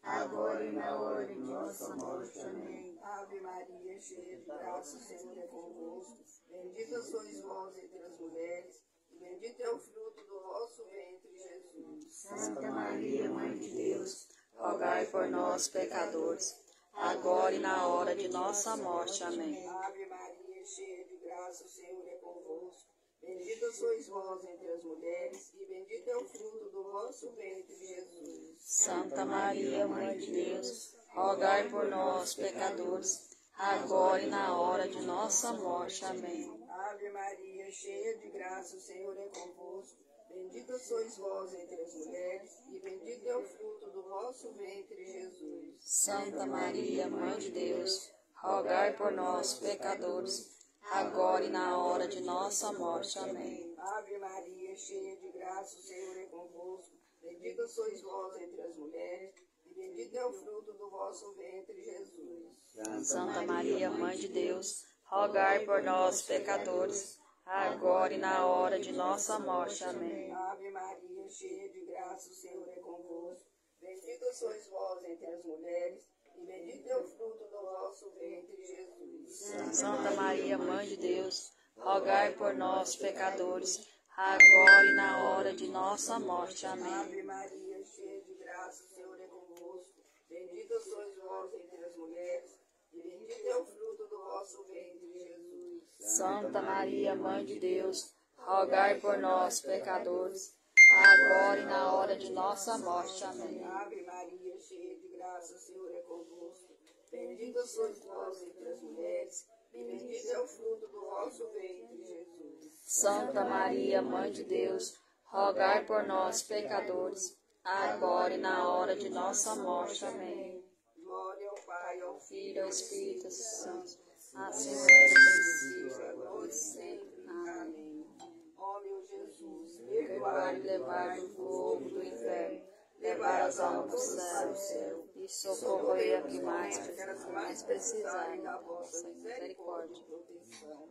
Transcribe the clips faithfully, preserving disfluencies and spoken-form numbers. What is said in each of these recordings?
agora e na hora de nossa morte. Amém. Ave Maria, cheia de graça, o Senhor é convosco. Bendita sois vós entre as mulheres, e bendito é o fruto do vosso ventre, Jesus. Santa Maria, Mãe de Deus, rogai por nós, pecadores, agora e na hora de nossa morte. Amém. Ave Maria, cheia de graça, o Senhor é convosco. Bendita sois vós entre as mulheres, e bendito é o fruto do vosso ventre, Jesus. Santa Maria, Mãe de Deus, rogai por nós, pecadores, agora e na hora de nossa morte. Amém. Ave Maria, cheia de graça, o Senhor é convosco. Bendita sois vós entre as mulheres, e bendito é o fruto do vosso ventre, Jesus. Santa Maria, Mãe de Deus, rogai por nós, pecadores, agora e na hora de nossa morte. Amém. Ave Maria, cheia de graça, o Senhor é convosco. Bendita sois vós entre as mulheres, e bendito é o fruto do vosso ventre, Jesus. Santa Maria, Mãe de Deus, rogai por nós, pecadores, agora e na hora de nossa morte. Amém. Ave Maria, cheia de graça, o Senhor é convosco. Bendita sois vós entre as mulheres, e bendito é o fruto do vosso ventre, Jesus. Santa Maria, Mãe de Deus, rogai por nós, pecadores, agora e na hora de nossa morte. Amém. Ave Maria, cheia de graça, o Senhor é convosco. Bendita sois vós entre as mulheres, e bendito é o fruto do vosso ventre, Jesus. Santa Maria, Mãe de Deus, rogai por nós, pecadores, agora e na hora de nossa morte. Amém. Ave Maria, cheia de graça, o Senhor é convosco. Bendita sois vós entre as mulheres, e bendito é o fruto do vosso ventre, Jesus. Santa Maria, Mãe de Deus, rogai por nós, pecadores, agora e na hora de nossa morte. Amém. Glória ao Pai, ao Filho Filho e ao Espírito Santo, assim como era no princípio, agora e sempre. Amém. Ó meu Jesus, Perdoai perdoai e levar do fogo do inferno, levar as almas do céu e socorrer a que mais, mais precisarem da vossa misericórdia. e proteção.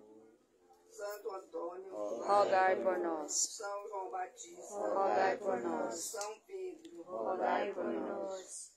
Santo Antônio, Rogai por nós. São João Batista, Rogai por nós. São Pedro, Rogai por nós.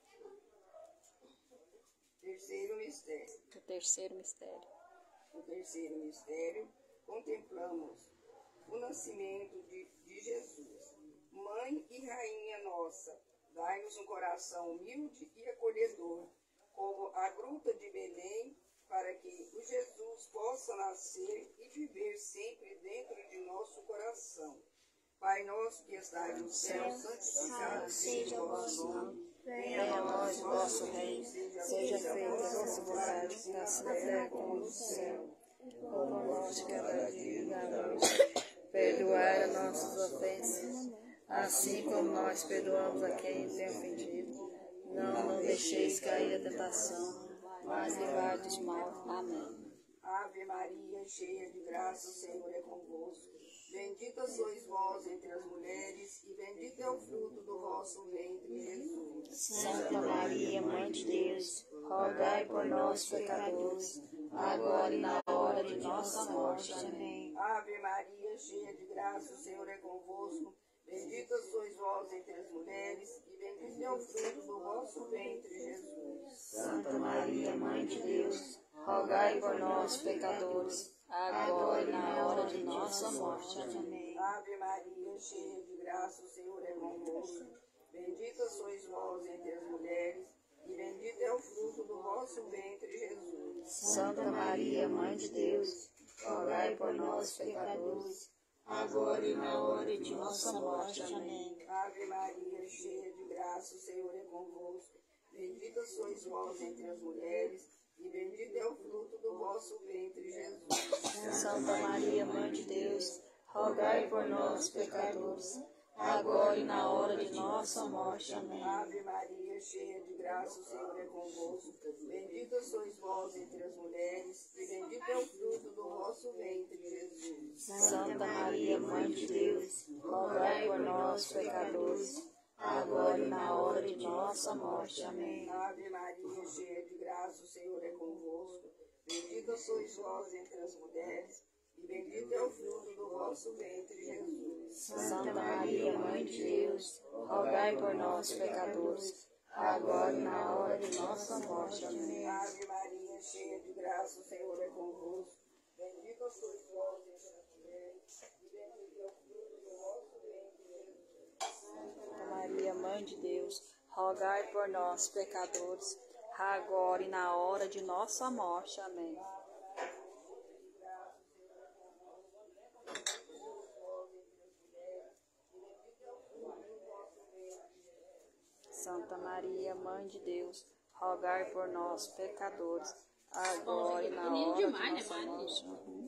Terceiro mistério. O terceiro mistério. No terceiro mistério, contemplamos o nascimento de, de Jesus. Mãe e Rainha nossa, dai-nos um coração humilde e acolhedor, como a gruta de Belém, para que o Jesus possa nascer e viver sempre dentro de nosso coração. Pai nosso que estais no céu, santificado seja o vosso nome. Venha a nós o vosso reino, seja feita a vossa vontade, assim na terra como no céu. O pão nosso de cada dia dá-nos, perdoai as nossas ofensas, assim como nós perdoamos a quem nos tem ofendido. Não nos deixeis cair a tentação, mas livrai-nos do mal. Amém. Ave Maria, cheia de graça, o Senhor é convosco. Bendita sois vós entre as mulheres, e bendito é o fruto do vosso ventre, Jesus. Santa Maria, Mãe de Deus, rogai por nós, pecadores, agora e na hora de nossa morte. Amém. Ave Maria, cheia de graça, o Senhor é convosco. Bendita sois vós entre as mulheres, e bendito é o fruto do vosso ventre, Jesus. Santa Maria, Mãe de Deus, rogai por nós, pecadores, agora e na hora de nossa morte. Amém. Ave Maria, cheia de graça, o Senhor é convosco. Bendita sois vós entre as mulheres, e bendito é o fruto do vosso ventre, Jesus. Santa Maria, Mãe de Deus, rogai por nós, pecadores, agora e na hora de nossa morte. Amém. Ave Maria, cheia de graça, o Senhor é convosco. Bendita sois vós entre as mulheres, e bendito é o fruto do vosso ventre, Jesus. Santa Maria, Mãe de Deus, rogai por nós, pecadores, agora e na hora de nossa morte. Amém. Ave Maria, cheia de graça, o Senhor é convosco. Bendita sois vós entre as mulheres, e bendito é o fruto do vosso ventre, Jesus. Santa Maria, Mãe de Deus, rogai por nós, pecadores, agora e na hora de nossa morte. Amém. Ave Maria, cheia de graça, o Senhor é convosco. Bendita sois vós entre as mulheres, e bendito é o fruto do vosso ventre, Jesus. Santa Maria, Mãe de Deus, rogai por nós, pecadores, agora e na hora de nossa morte. Amém. Ave Maria, cheia de graça, o Senhor é convosco. Bendita sois vós entre as mulheres, e bendito é o fruto do vosso ventre, Jesus. Santa Maria, Mãe de Deus, rogai por nós, pecadores, agora e na hora de nossa morte. Amém. Santa Maria, Mãe de Deus, rogai por nós, pecadores, agora e na hora de nossa morte. Amém.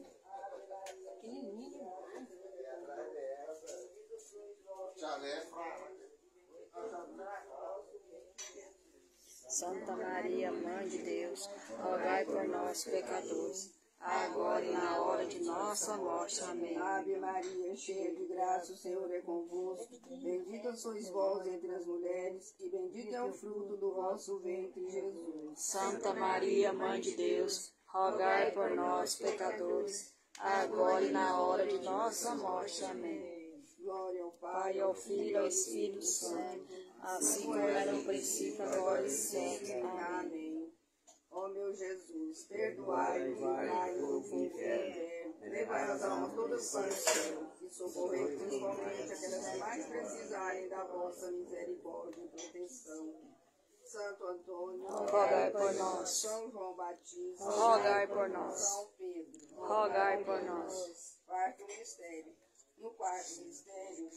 Santa Maria, Mãe de Deus, rogai por nós, pecadores, agora e na hora de nossa morte. Amém. Ave Maria, cheia de graça, o Senhor é convosco. Bendita sois vós entre as mulheres, e bendito é o fruto do vosso ventre, Jesus. Santa Maria, Mãe de Deus, rogai por nós, pecadores, agora e na hora de nossa morte. Amém. Glória ao Pai, Pai, ao Filho e ao Espírito Santo, assim como era no princípio, agora e sempre. Amém. Amém. Ó meu Jesus, perdoai-me, livrai-me do inferno, levai as almas todas para o céu, e socorrei principalmente aquelas que mais precisarem da vossa misericórdia e proteção. Santo Antônio, rogai por nós. São João Batista, rogai por nós. São Pedro, rogai por nós. Quarto mistério. No quarto mistério,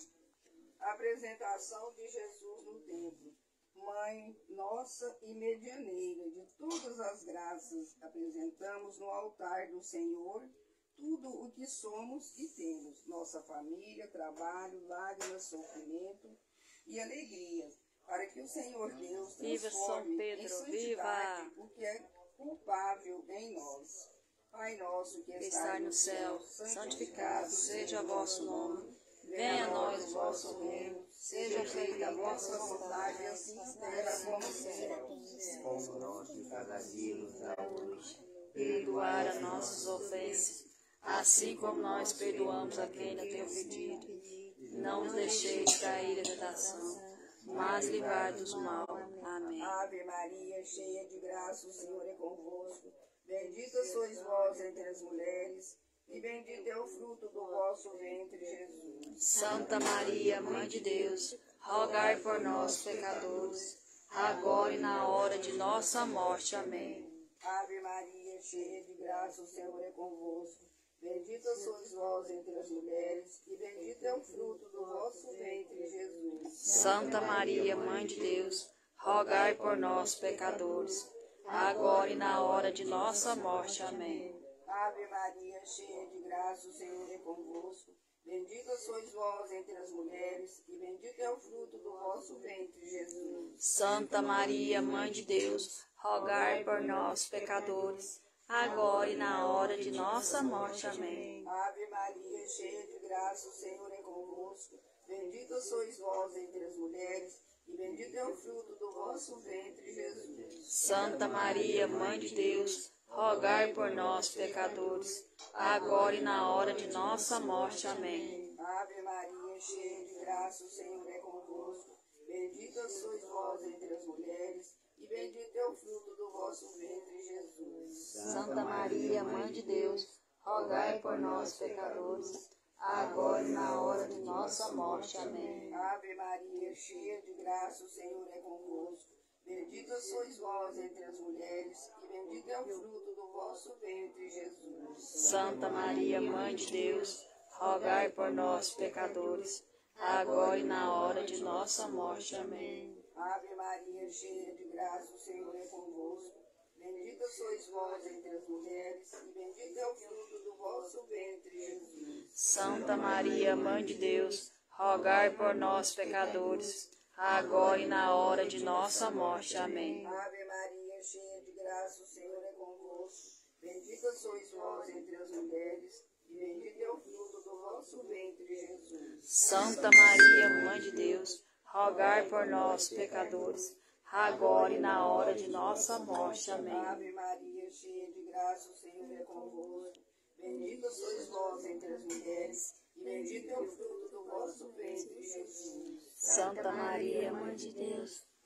a apresentação de Jesus no templo. Mãe nossa e medianeira de todas as graças, apresentamos no altar do Senhor tudo o que somos e temos, nossa família, trabalho, lágrimas, sofrimento e alegria, para que o Senhor Deus Viva São transforme Pedro, em santidade viva! o que é culpável em nós. Pai nosso que Que está estai no céu, santificado seja o vosso nome. Venha a nós o vosso reino, seja feita a vossa vontade, assim na terra como no céu. Como nós de cada dia nos dá hoje, Perdoar as nossas ofensas, assim como nós perdoamos a quem nos tem ofendido. Não nos deixeis cair em tentação, mas livrai-nos do mal. Amém. Ave Maria, cheia de graça, o Senhor é convosco. Bendita sois vós entre as mulheres, e bendito é o fruto do vosso ventre, Jesus. Santa Maria, Mãe de Deus, rogai por nós, pecadores, agora e na hora de nossa morte. Amém. Ave Maria, cheia de graça, o Senhor é convosco. Bendita sois vós entre as mulheres, e bendito é o fruto do vosso ventre, Jesus. Santa Maria, Mãe de Deus, rogai por nós, pecadores, agora e na hora de nossa morte. Amém. Ave Maria, cheia de graça, o Senhor é convosco. Bendita sois vós entre as mulheres, e bendito é o fruto do vosso ventre, Jesus. Santa Maria, Mãe de Deus, rogai por nós, pecadores, agora e na hora de nossa morte. Amém. Ave Maria, cheia de graça, o Senhor é convosco. Bendita sois vós entre as mulheres, e bendito é o fruto do vosso ventre, Jesus. Santa Maria, Mãe de Deus, rogai por nós, pecadores, agora e na hora de nossa morte. Amém. Ave Maria, cheia de graça, o Senhor é convosco. Bendita sois vós entre as mulheres, e bendito é o fruto do vosso ventre, Jesus. Santa Maria, Mãe de Deus, rogai por nós, pecadores, agora e na hora de nossa morte. Amém. Ave Maria, cheia de graça, o Senhor é convosco. Bendita sois vós entre as mulheres, e bendito é o fruto do vosso ventre, Jesus. Santa Maria, Mãe de Deus, rogai por nós, pecadores, agora e na hora de nossa morte. Amém. Ave Maria, cheia de graça, o Senhor é convosco. Bendita sois vós entre as mulheres, e bendito é o fruto do vosso ventre, Jesus. Santa Maria, Mãe de Deus, rogai por nós, pecadores, agora e na hora de nossa morte. Amém. Ave Maria, cheia de graça, o Senhor é convosco. Bendita sois vós entre as mulheres, e bendito é o fruto do vosso ventre, Jesus. Santa Maria, Mãe de Deus, rogai por nós, pecadores, agora e na hora de nossa morte. Amém. Ave Maria, cheia de graça, o Senhor é convosco. Bendita sois vós entre as mulheres, e bendito é o fruto do vosso ventre, Jesus. Santa Maria, Mãe de Deus,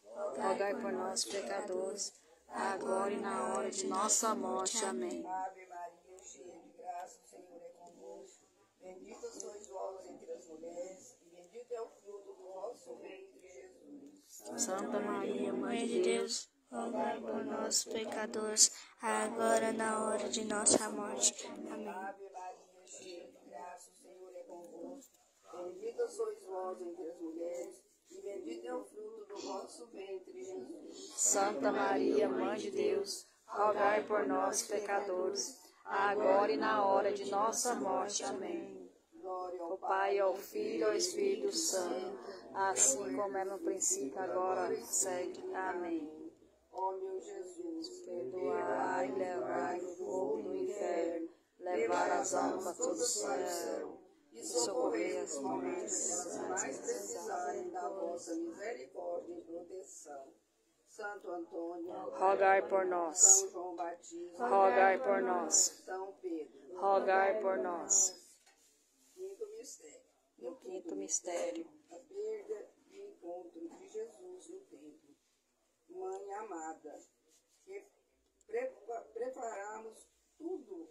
rogai por nós, pecadores, agora e na hora de nossa morte. Amém. Ave Maria, cheia de graça, o Senhor é convosco. Bendita sois vós entre as mulheres, e bendito é o fruto do vosso ventre, Jesus. Santa Maria, Mãe de Deus, rogai por nós, pecadores, agora e na hora de nossa morte. Amém. Ave Maria, cheia de graça, o Senhor é convosco. Bendita sois vós entre as mulheres, e bendito é o fruto do vosso ventre, Jesus. Santa Maria, Mãe de Deus, rogai por nós, pecadores, agora e na hora de nossa morte. Amém. Glória ao O Pai, ao Filho e ao Espírito Santo, assim como é no princípio, agora, sempre. Amém. Ó meu Jesus, Perdoai e levai o fogo do inferno, levar as almas todas do céu, e socorrer os momentos que mais precisarem da vossa misericórdia e proteção. Santo Antônio, rogai por nós. São João Batista, Rogai por nós. São Pedro, Rogai por nós. Quinto mistério. No quinto mistério, A perda e encontro de Jesus no templo. Mãe amada, que prepa- preparamos tudo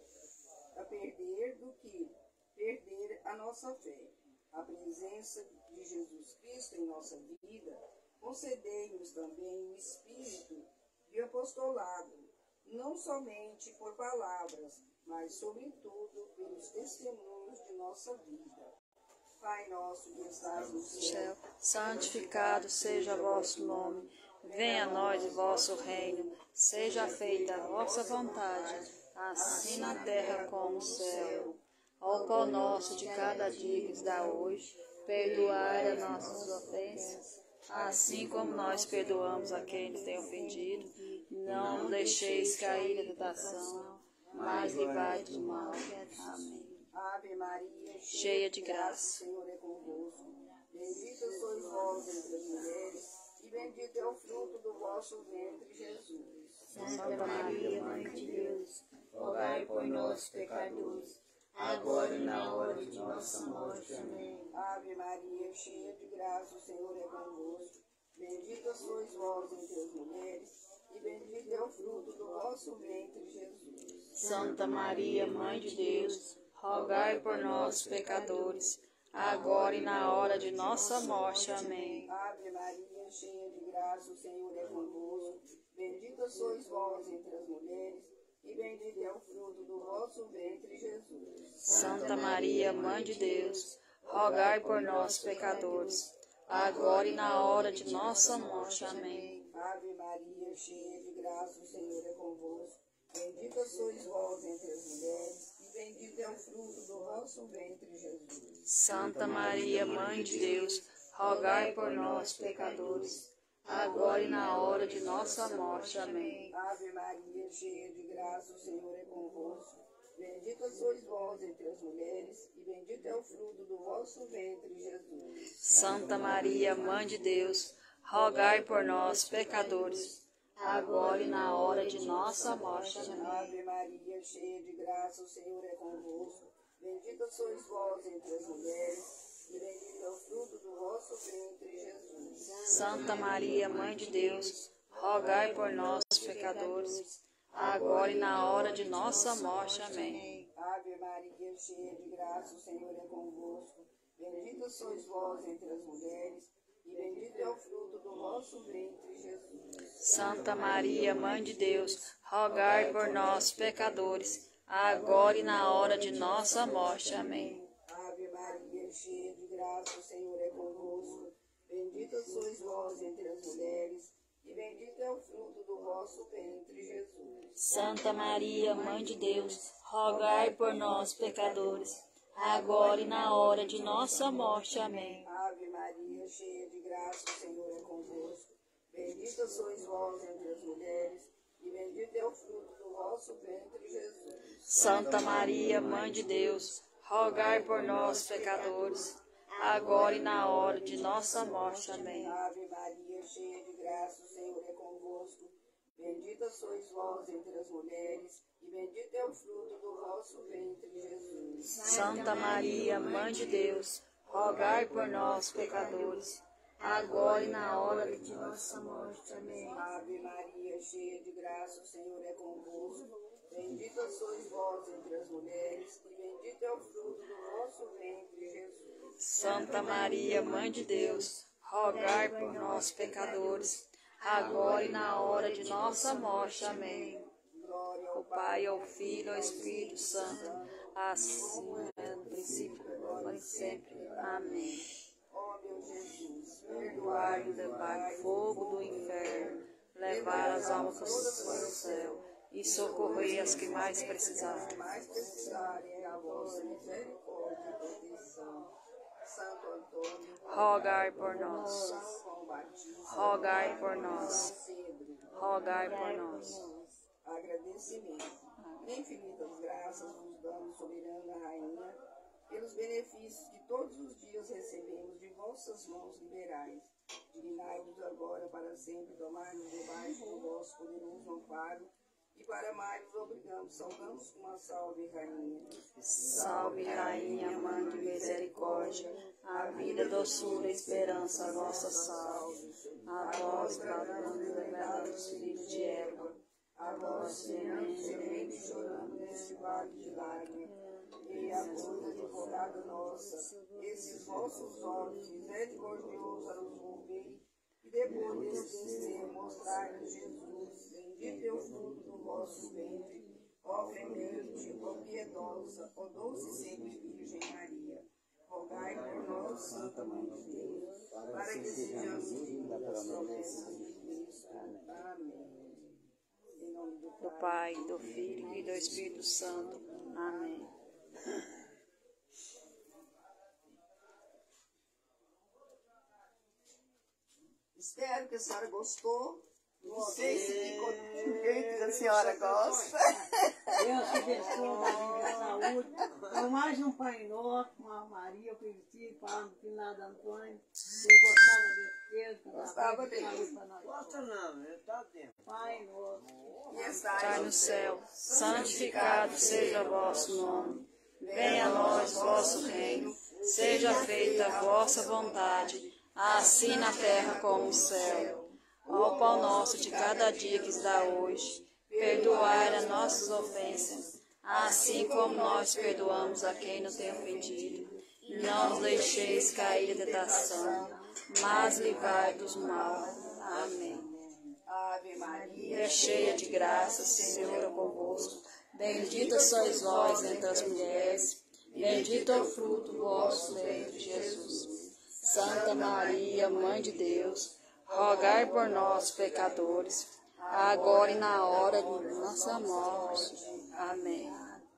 a perder do que perder a nossa fé. A presença de Jesus Cristo em nossa vida, concedei-nos também o espírito de apostolado, não somente por palavras, mas sobretudo pelos testemunhos de nossa vida. Pai nosso que estás no céu, céu, santificado seja o vosso nome. Venha a nós o vosso reino. Seja feita a vossa vontade, assim na terra como no céu. Ao pão nosso de cada dia que nos dá hoje, perdoai as nossas ofensas, assim como nós perdoamos a quem nos tem ofendido. Não nos deixeis cair na tentação, mas livrai do mal. Amém. Ave Maria, Cheia de graça, o Senhor é convosco. Bendita sois vós entre as mulheres, e bendito é o fruto do vosso ventre, Jesus. Santa Maria, Mãe de Deus, rogai por nós, pecadores, agora e na hora de nossa morte. Amém. Ave Maria, cheia de graça, o Senhor é convosco. Bendita sois vós entre as mulheres, e bendito é o fruto do vosso ventre, Jesus. Santa Maria, Mãe de Deus, rogai por nós, pecadores, agora e na hora de nossa morte. Amém. Ave Maria, cheia de graça, o Senhor é convosco. Bendita sois vós entre as mulheres, e bendito é o fruto do vosso ventre, Jesus. Santa Maria, Mãe de Deus, rogai por nós, pecadores, agora e na hora de nossa morte. Amém. Ave Maria, cheia de graça, o Senhor é convosco. Bendita sois vós entre as mulheres, e bendito é o fruto do vosso ventre, Jesus. Santa Maria, Mãe de Deus, rogai por nós, pecadores, agora e na hora de nossa morte. Amém. Ave Maria, cheia de graça, o Senhor é convosco. Bendita sois vós entre as mulheres, e bendito é o fruto do vosso ventre, Jesus. Santa Maria, Mãe de Deus, rogai por nós, pecadores, agora e na hora de nossa morte. Amém. Ave Maria, cheia de graça, o Senhor é convosco. Bendita sois vós entre as mulheres, e bendito é o fruto do vosso ventre, Jesus. Santa Maria, Mãe de Deus, rogai por nós, pecadores, agora e na hora de nossa morte. Amém. Ave Maria, cheia de graça, o Senhor é convosco. Bendita sois vós entre as mulheres, e bendito é o fruto do vosso ventre, Jesus. Santa Maria, Mãe de Deus, rogai por nós, pecadores, agora e na hora de nossa morte. Amém. Ave Maria, cheia de graça, o Senhor é convosco. Bendita sois vós entre as mulheres, e bendito é o fruto do vosso ventre, Jesus. Santa Maria, Mãe de Deus, rogai por nós, pecadores, agora e na hora de nossa morte. Amém. Ave Maria, cheia de graça, o Senhor é convosco. Bendita sois vós entre as mulheres, e bendito é o fruto do vosso ventre, Jesus. Santa Maria, Mãe de Deus, rogai por nós, pecadores, agora e na hora de nossa morte. Amém. Ave Maria, cheia de graça, o Senhor é convosco. Bendita sois vós entre as mulheres, e bendito é o fruto do vosso ventre, Jesus. Santa Maria, Mãe de Deus, rogai por nós, pecadores, agora e na hora de nossa morte. Amém. Ave Maria, cheia de graça, o Senhor é convosco. Bendita sois vós entre as mulheres, e bendito é o fruto do vosso ventre, Jesus. Santa Maria, Mãe de Deus, rogai por nós, pecadores, agora e na hora de nossa morte. Amém. Glória Ao Pai, ao Filho, ao Espírito Santo, assim é no princípio, agora e sempre. Amém. ó meu Jesus, Perdoai e levar o fogo do inferno, levar as almas todas para o céu e socorrer as que mais precisarem. mais precisarem da vossa misericórdia e proteção. Santo Antônio, Rogai por nós, São João Batista, rogai por nós, São Pedro, rogai por nós. agradecimento. Infinitas graças vos damos, soberana Rainha, pelos benefícios que todos os dias recebemos de vossas mãos liberais. Dignai-vos agora para sempre tomar-nos debaixo do vosso poderoso amparo e para mais vos obrigamos, saudamos com uma salve, Rainha. Salve, Rainha, Mãe de Misericórdia, a vida, doçura e esperança, a vossa salve. A vós, bradamos e levados filhos de Eva, A vós, gemendo e chorando neste vale de lágrimas, e a cruz advogada nossa, esses vossos olhos misericordiosos a nos volvei, e depois desse desterro mostrai-nos Jesus, bendito é o fruto do vosso ventre, ó clemente, ó piedosa, ó doce e sempre Virgem Maria. Rogai por nós, Santa Mãe de Deus, para que sejamos dignos das promessas de Cristo. Amém. Em nome do Do Pai, do Filho e do Espírito Santo. Amém. Espero que a senhora gostou. Não sei se ficou do jeito que a senhora gosta. Deus te abençoe, da vida e saúde. Então, mais um Pai Nosso, com a Maria, eu conheci, falando do finado Antônio. Ele gostava desse texto. Gostava dele. Gosta não, ele está dentro. Pai Nosso. E Pai estai no céu, santificado seja o vosso nome. Venha a nós o vosso reino. Seja feita a vossa vontade, assim na terra como no céu. Ó pão nosso de cada dia que nos dá hoje, perdoai as nossas ofensas, assim como nós perdoamos a quem nos tem ofendido. E não nos deixeis cair em tentação, mas livrai dos mal. Amém. Ave Maria, É cheia de graça, o Senhor é convosco. Bendita sois vós entre as mulheres, bendito é o fruto do vosso ventre, Jesus. Santa Maria, Mãe de Deus, rogai por nós, pecadores, agora e na hora de nossa morte. Amém.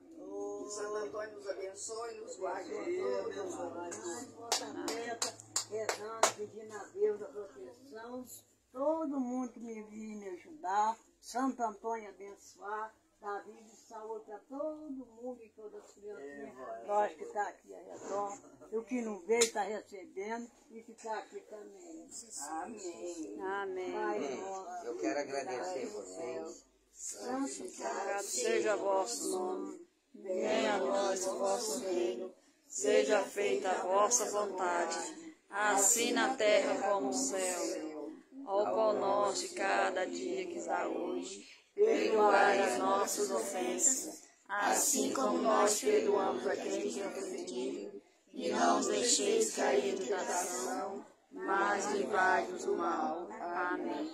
Santo Antônio nos abençoe, nos guarde por todos os dias. Vossa meta, rezando, pedindo a Deus a proteção. Todo mundo que me vir me ajudar. Santo Antônio abençoar. Dar vida e saúde para todo mundo e todas as criancinhas. Nós que está aqui ao redor. E o que não veio está recebendo e que está aqui também. Amém. Amém. Pai nosso. Eu quero agradecer vocês. Santificado seja o vosso nome. Venha a nós o vosso reino. Seja feita a vossa vontade, assim na terra como no céu. Ó pão nosso de cada dia que dá hoje, perdoai as nossas ofensas, assim como nós perdoamos a quem nos tem ofendido. E não os deixeis cair em tentação, mas livrai-nos do mal. Amém.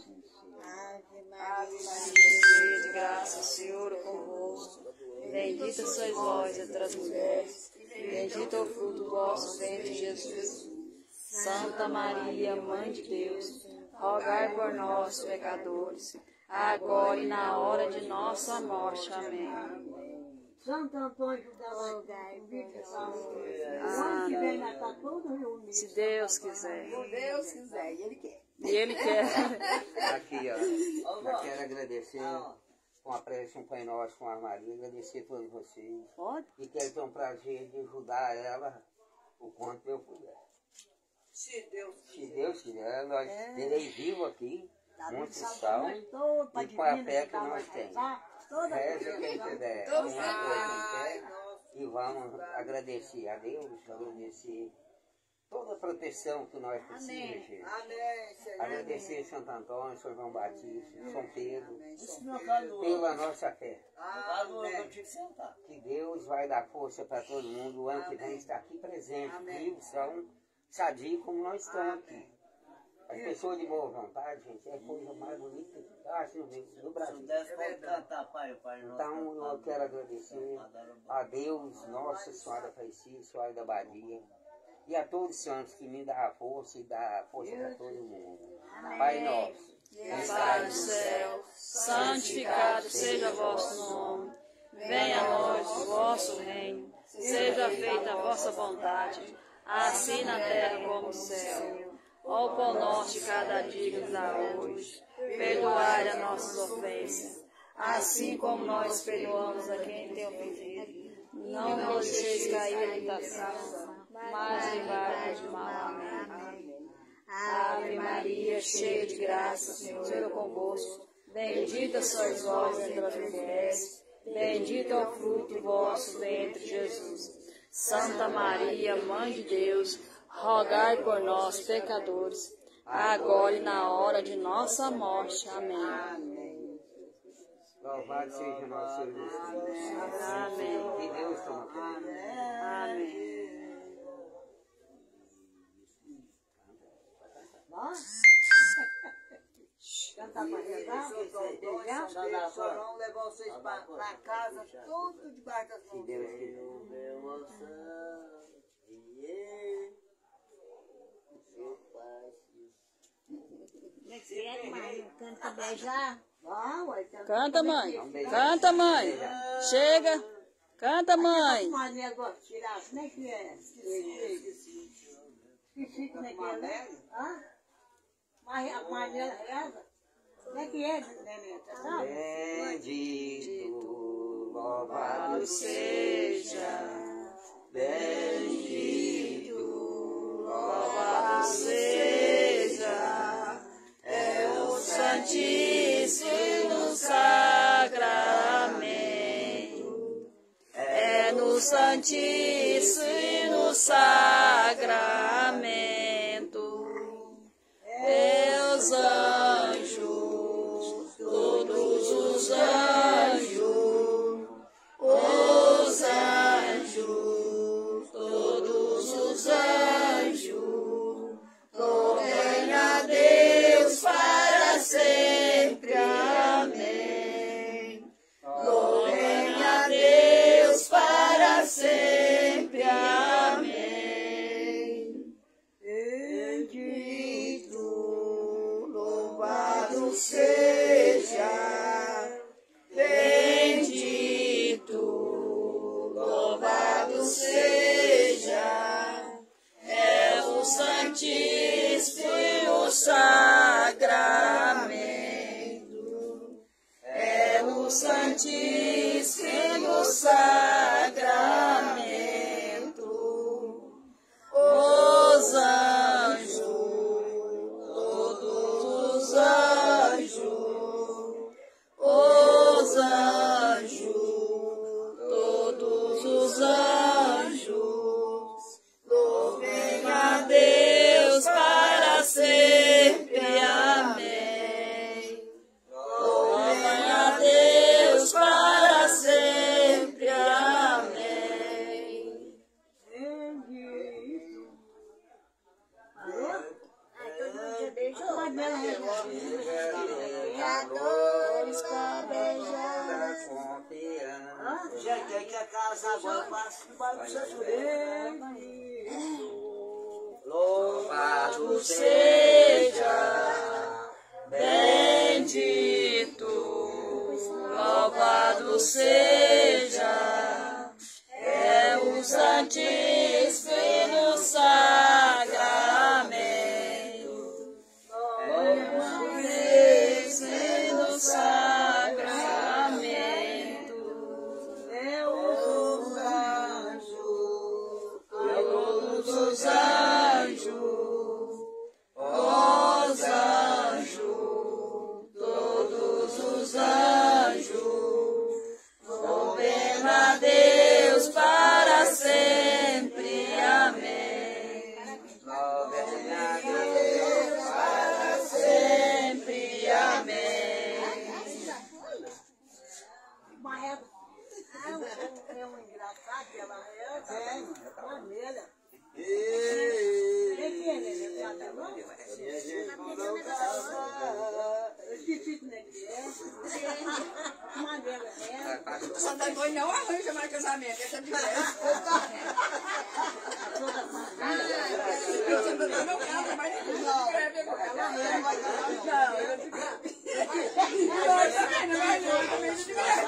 Ave Maria, Cheia de graça, o Senhor é convosco. Bendita sois vós entre as mulheres, e bendito é o fruto do vosso ventre, Jesus. Santa Maria, Mãe de Deus, rogai por nós, pecadores, agora e na hora de nossa morte. Amém. Santo Antônio ajudava a vida e saúde. O ano que vem nós está todo reunido. Se Deus quiser. se Deus quiser, e Ele quer. E Ele quer. Aqui, ó. Eu quero agradecer com a prece um Pai Nosso, com a Maria, agradecer a todos vocês. Pode? E quero ter um prazer de ajudar ela o quanto eu puder. Se Deus Se Deus quiser, nós terei vivo aqui, muito sal, Todo e com a fé que nós temos. Reza quem puder, quem quer, e vamos agradecer a Deus, agradecer toda a proteção que nós precisamos, gente. Amém, Senhor. Agradecer Santo Antônio, São João Batista, São Pedro, Amém. pela nossa fé. Amém. Que Deus vai dar força para todo mundo. O ano que vem está aqui presente, vivos, são sadios como nós estamos aqui. As pessoas de boa vontade, gente, é a coisa mais bonita que acho no no Brasil. Então eu quero agradecer a Deus, Nossa Senhora Aparecida, Senhora da Badia, e a todos os santos que me dão a força e dão força para todo mundo. Pai nosso, que estais no céu, santificado seja o vosso nome. Venha a nós o vosso reino. Seja feita a vossa vontade, assim na terra como no céu. Ó pão nosso de cada dia nos dá hoje. Perdoai as nossas ofensas, assim como nós perdoamos a quem tem ofendido. Não nos deixeis cair em tentação, mas livrai-nos do mal. Amém. Ave Maria, cheia de graça, o Senhor é convosco. Bendita sois vós entre as mulheres, bendito é o fruto do vosso ventre, Jesus. Santa Maria, Mãe de Deus, rogai por nós, pecadores, agora e na hora de nossa morte. Amém. Louvado seja nosso Senhor Jesus Cristo. Amém. Que Deus toma conta. Amém. Cantar para rezar, o Sorão levou vocês para casa, tudo debaixo das Que mãos. Deus quiser. Canta beijar. Ah, ué, tá- Canta, mãe. Canta, mãe. Chega. Canta, mãe. Mas negócio de tirar, como é que é? Esqueci, esqueci como é que é, né? Hã? Mas a Maria reza? Como é que é, neném? Você sabe? Bendito, louvado Seja. bendito, Louvado seja, é o Santíssimo Sacramento, é no Santíssimo Sacramento, meus anjos, todos os anjos, os anjos, todos os anjos, louvem a Deus para sempre, amém. Louvem a Deus para sempre, amém. Bendito, louvado seja, bendito, louvado seja, é o Santíssimo Sacramento, é no Santíssimo Sacramento, os anjos, todos os anjos, os anjos, todos os anjos, louvem a Deus para sempre, amém. Louvem a Deus para sempre, amém. Beijadores para beijar. Gente, aí que a casa agora passa no bairro do Santo. Louvado seja, bendito, louvado seja, é o Santíssimo Sacramento, é o Santíssimo Sacramento, é os anjos, todos os anjos, os anjos, todos os anjos, Antônio não arranja mais casamento, essa de mulher. Eu sempre não casa, mas ele não escreve agora. Não, eu não escreve. Não, eu também não, mas eu também não escreve.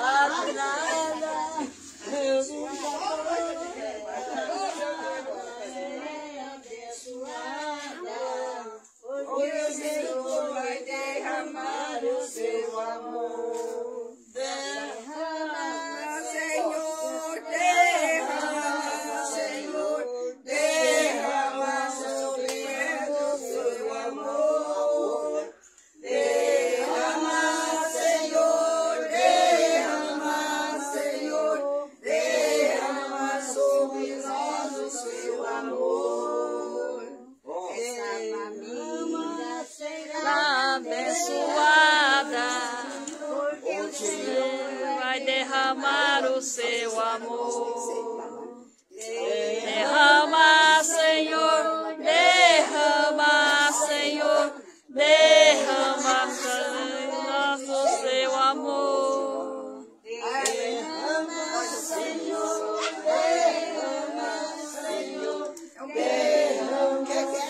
O Senhor vai derramar o seu amor. Derrama, Senhor, derrama, Senhor, derrama sobre o seu amor. Derrama, Senhor, derrama, Senhor, derrama sobre nós o seu amor. Essa família Será abençoada, porque o Senhor vai derramar o seu amor. Derrama, Senhor, derrama, Senhor, derrama, Senhor, o seu amor. derrama, Senhor, derrama, Senhor, derrama,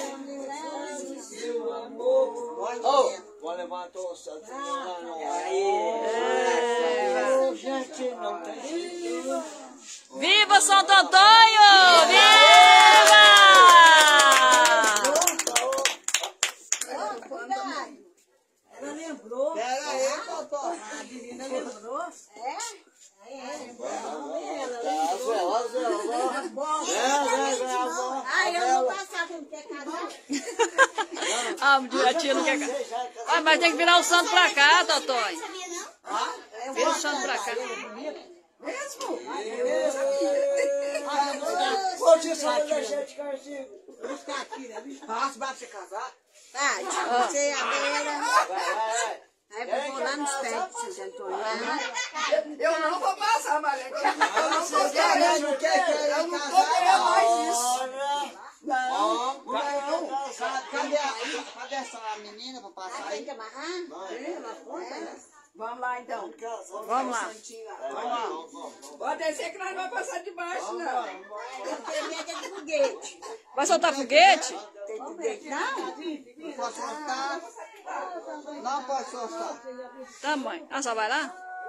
seu amor. Oh, vou levantar o santo. Aí, gente, não tem jeito. Viva Santo Antônio! Viva! Ela lembrou. Pera aí, Totó. A menina lembrou. É? Ai, eu não passava, não quer casar. Ah, a tia não quer casar. Ah, mas tem que virar o santo pra cá, Totói. Vira o santo pra cá. Mesmo? Ô, tio, só não deixar de ficar assim. Fácil pra você casar? Tá, você é a beira. Vai, vai, vai. Aí eu vou lá nos pés de Santo Antônio. Eu não vou passar, Maria. Eu não tô Você querendo. não quer querer Eu não tô querendo mais isso. Não, não. Cadê, a, cadê essa menina pra passar Tem aí? que amarrar? Vamos lá, então. Vamos lá. Pode descer que nós não vamos passar de baixo, não. Tem medo de foguete. Vai soltar foguete? Tem foguete, não? Não posso soltar. Não posso soltar. Tá, mãe. Ah, só vai lá?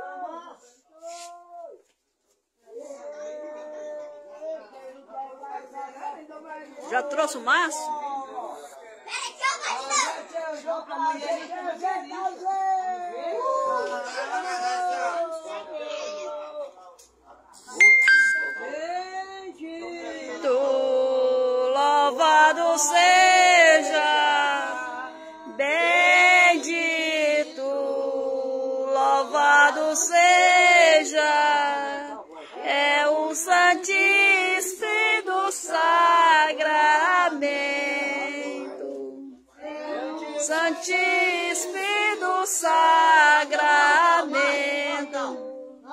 Já trouxe o maço? Tu louvado seja, bendito, louvado seja, é o Santíssimo Sacramento, Santíssimo Sacramento.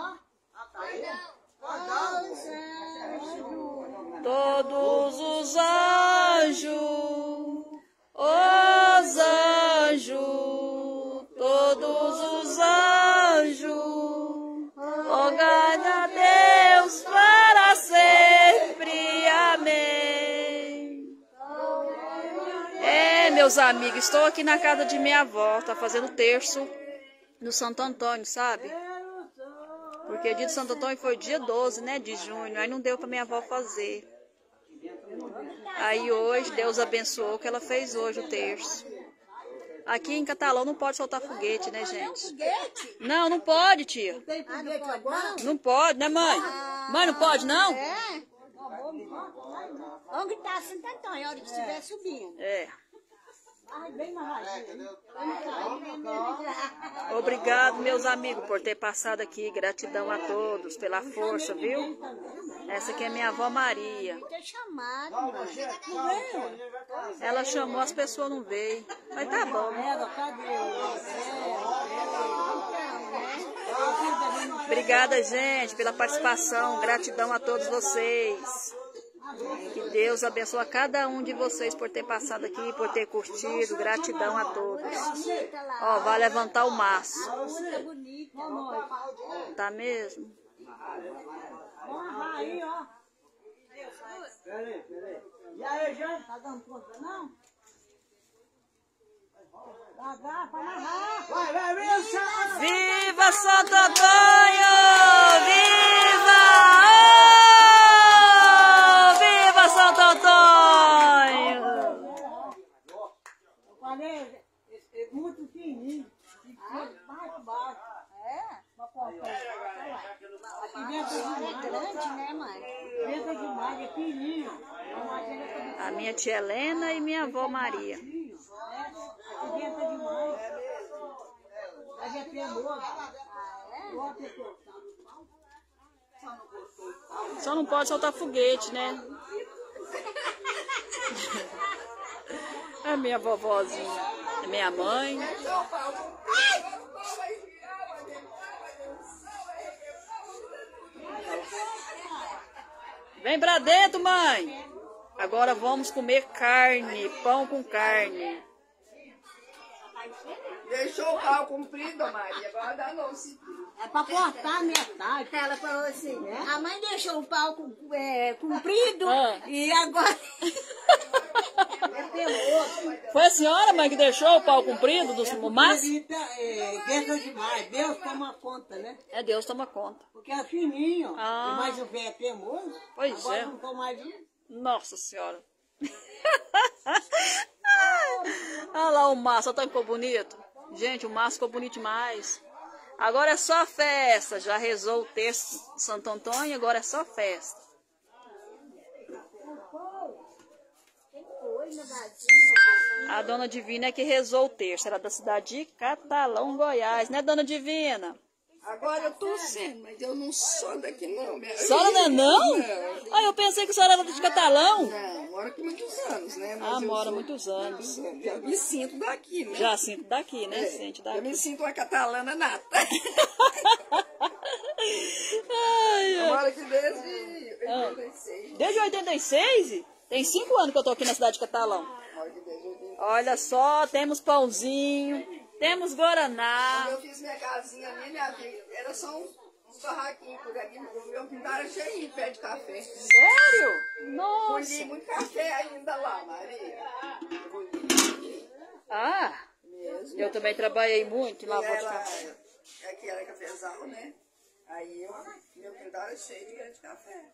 Todos os anjos, os anjos, todos os anjos, rogai a Deus para sempre. Amém. É, meus amigos, estou aqui na casa de minha avó, tá fazendo terço no Santo Antônio, sabe? Porque dia de Santo Antônio foi dia doze, né, de junho, aí não deu para minha avó fazer. Aí hoje, Deus abençoou que ela fez hoje o terço. Aqui em Catalão não pode soltar foguete, né, gente? Foguete? Não, não pode, tia. Tem foguete agora? Não pode, né, mãe? Mãe, não pode, não? É? Vamos gritar Santo Antônio, a hora que estiver subindo. É. Ai, bem na raiz. Obrigado, meus amigos, por ter passado aqui. Gratidão a todos pela força, viu? Essa aqui é minha avó Maria. Ter chamado, mano. Ela chamou, as pessoas não veio. Mas tá bom. Ela, cadê Obrigada, gente, pela participação. Gratidão a todos vocês. Que Deus abençoe a cada um de vocês por ter passado aqui, por ter curtido. Gratidão a todos. Ó, vai levantar o maço. Muito bonita. Tá mesmo? Vamos lá aí, ó. Peraí, peraí. E aí, Jânio, tá dando conta, não? Dá, dá, pra narrar. Vai, vai, Wilson! Viva Santo Antônio! Viva! Oh! Viva Santo Antônio! Eu falei, é muito fininho. Mais baixo. É? Pra cortar. Aqui dentro é grande, né, mãe? Dentro demais, é fininho. A minha tia Helena e minha avó Maria. Aqui dentro é demais. Mas é teimoso. Igual ter cortado. Só não pode soltar foguete, né? É minha vovozinha. É minha mãe. Vem pra dentro, mãe. Agora vamos comer carne, pão com carne. Deixou o pau comprido, Maria, agora dá não se. É pra cortar a metade. Ela falou assim, a mãe deixou o pau com- é, comprido Ah. e agora... É teimoso. Foi a senhora, mãe, que deixou o pau comprido do maço? Evita, é, dentro demais. Deus toma conta, né? É, Deus toma conta. Porque é fininho. Ah. Mas o velho é teimoso. Pois Agora é. não tô mais um. Nossa senhora. Olha lá o maço, olha como ficou bonito. Gente, o maço ficou bonito demais. Agora é só festa. Já rezou o texto de Santo Antônio, agora é só festa. A dona Divina é que rezou o texto. Era da cidade de Catalão, Goiás, né, dona Divina? Agora eu tô sendo, mas eu não sou daqui não. Minha... A senhora não é não? Ah, eu pensei que a senhora era de Catalão. Não, moro aqui muitos anos, né? Mas Ah, eu mora sou- muitos anos. Já me sinto daqui, né? Já sinto daqui, né? Sente Eu me daqui. sinto uma catalana nata. Ai, Eu ai. moro aqui desde oitenta e seis. Desde oitenta e seis? Tem cinco anos que eu tô aqui na cidade de Catalão. Moro aqui desde oitenta e seis. Olha só, temos pãozinho, temos guaraná. Quando eu fiz minha casinha ali, minha vida, era só uns, uns barraquinhos por ali. O meu quintal era cheio de pé de café. Sério? Colhi Nossa. muito café ainda lá, Maria. Colhi Ah, mesmo. eu também trabalhei muito em E lavou de ela, café. aqui era cafezal, né? Aí eu, meu quintal era cheio de pé de café.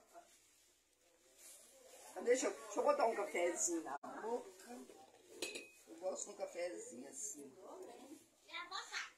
Mas Deixa eu, deixa eu botar um cafezinho na boca. Eu gosto de um cafezinho assim.